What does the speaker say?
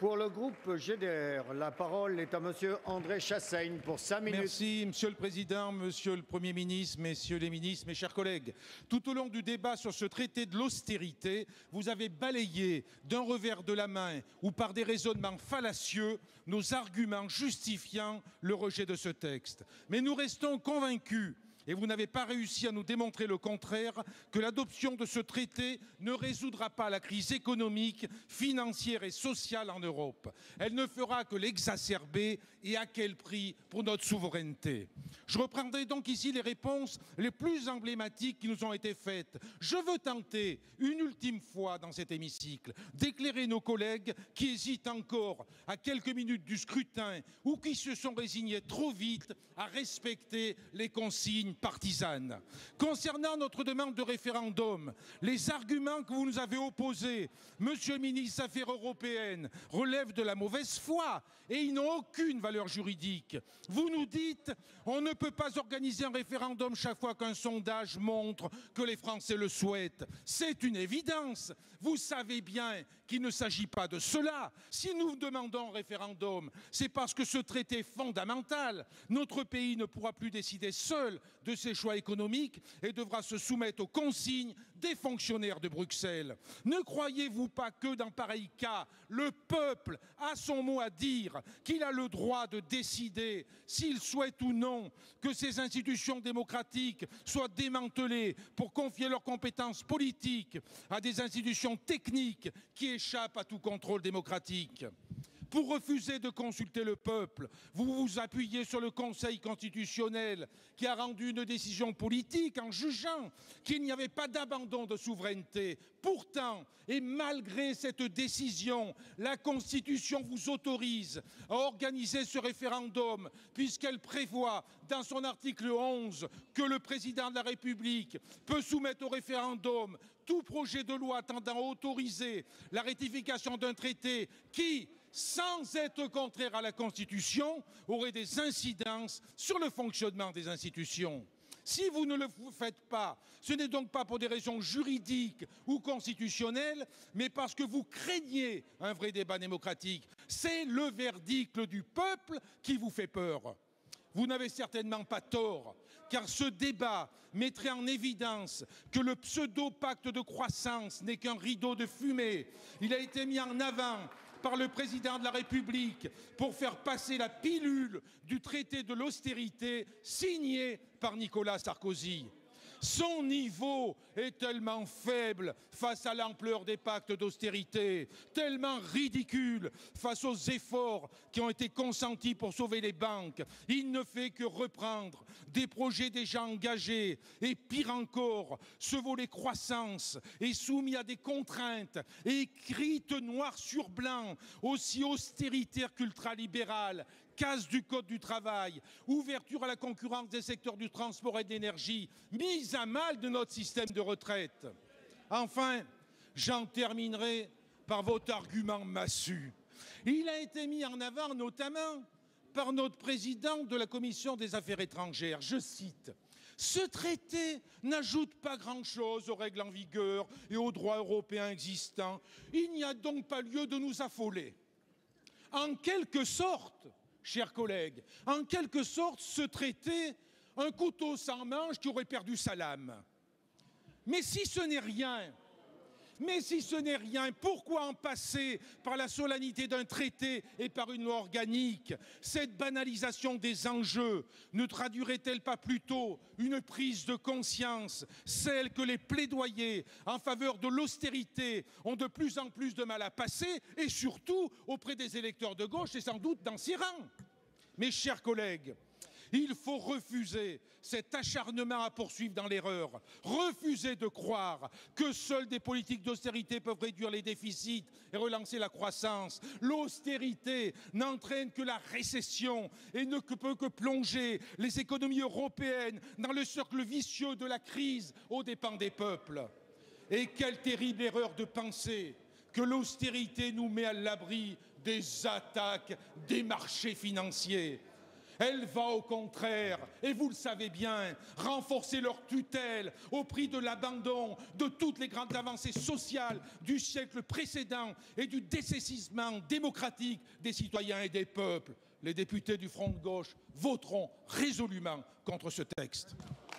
Pour le groupe GDR, la parole est à Monsieur André Chassaigne pour 5 minutes. Merci, Monsieur le Président, Monsieur le Premier ministre, Messieurs les ministres, mes chers collègues. Tout au long du débat sur ce traité de l'austérité, vous avez balayé d'un revers de la main ou par des raisonnements fallacieux nos arguments justifiant le rejet de ce texte. Mais nous restons convaincus, et vous n'avez pas réussi à nous démontrer le contraire, que l'adoption de ce traité ne résoudra pas la crise économique, financière et sociale en Europe. Elle ne fera que l'exacerber, et à quel prix pour notre souveraineté. Je reprendrai donc ici les réponses les plus emblématiques qui nous ont été faites. Je veux tenter une ultime fois dans cet hémicycle d'éclairer nos collègues qui hésitent encore à quelques minutes du scrutin ou qui se sont résignés trop vite à respecter les consignes partisane. Concernant notre demande de référendum, les arguments que vous nous avez opposés, Monsieur le ministre des Affaires européennes, relèvent de la mauvaise foi et ils n'ont aucune valeur juridique. Vous nous dites on ne peut pas organiser un référendum chaque fois qu'un sondage montre que les Français le souhaitent. C'est une évidence. Vous savez bien qu'il ne s'agit pas de cela. Si nous demandons un référendum, c'est parce que ce traité est fondamental. Notre pays ne pourra plus décider seul de ses choix économiques et devra se soumettre aux consignes des fonctionnaires de Bruxelles. Ne croyez-vous pas que dans pareil cas, le peuple a son mot à dire, qu'il a le droit de décider s'il souhaite ou non que ces institutions démocratiques soient démantelées pour confier leurs compétences politiques à des institutions techniques qui échappent à tout contrôle démocratique? Pour refuser de consulter le peuple, vous vous appuyez sur le Conseil constitutionnel qui a rendu une décision politique en jugeant qu'il n'y avait pas d'abandon de souveraineté. Pourtant, et malgré cette décision, la Constitution vous autorise à organiser ce référendum puisqu'elle prévoit dans son article 11 que le président de la République peut soumettre au référendum tout projet de loi tendant à autoriser la ratification d'un traité qui, sans être contraire à la Constitution, aurait des incidences sur le fonctionnement des institutions. Si vous ne le faites pas, ce n'est donc pas pour des raisons juridiques ou constitutionnelles, mais parce que vous craignez un vrai débat démocratique. C'est le verdict du peuple qui vous fait peur. Vous n'avez certainement pas tort, car ce débat mettrait en évidence que le pseudo-pacte de croissance n'est qu'un rideau de fumée. Il a été mis en avant par le président de la République pour faire passer la pilule du traité de l'austérité signé par Nicolas Sarkozy. Son niveau est tellement faible face à l'ampleur des pactes d'austérité, tellement ridicule face aux efforts qui ont été consentis pour sauver les banques. Il ne fait que reprendre des projets déjà engagés et pire encore, ce volet croissance est soumis à des contraintes écrites noir sur blanc, aussi austéritaires qu'ultralibérales. Casse du Code du travail, ouverture à la concurrence des secteurs du transport et de l'énergie, mise à mal de notre système de retraite. Enfin, j'en terminerai par votre argument massu. Il a été mis en avant notamment par notre président de la Commission des Affaires étrangères. Je cite « Ce traité n'ajoute pas grand-chose aux règles en vigueur et aux droits européens existants. Il n'y a donc pas lieu de nous affoler. » En quelque sorte, chers collègues, en quelque sorte, ce traité, un couteau sans manche qui aurait perdu sa lame. Mais si ce n'est rien, pourquoi en passer par la solennité d'un traité et par une loi organique? Cette banalisation des enjeux ne traduirait-elle pas plutôt une prise de conscience, celle que les plaidoyers en faveur de l'austérité ont de plus en plus de mal à passer, et surtout auprès des électeurs de gauche et sans doute dans ces rangs? Mes chers collègues, il faut refuser cet acharnement à poursuivre dans l'erreur, refuser de croire que seules des politiques d'austérité peuvent réduire les déficits et relancer la croissance. L'austérité n'entraîne que la récession et ne peut que plonger les économies européennes dans le cercle vicieux de la crise aux dépens des peuples. Et quelle terrible erreur de penser que l'austérité nous met à l'abri des attaques des marchés financiers. Elle va au contraire, et vous le savez bien, renforcer leur tutelle au prix de l'abandon de toutes les grandes avancées sociales du siècle précédent et du dessaisissement démocratique des citoyens et des peuples. Les députés du Front de gauche voteront résolument contre ce texte.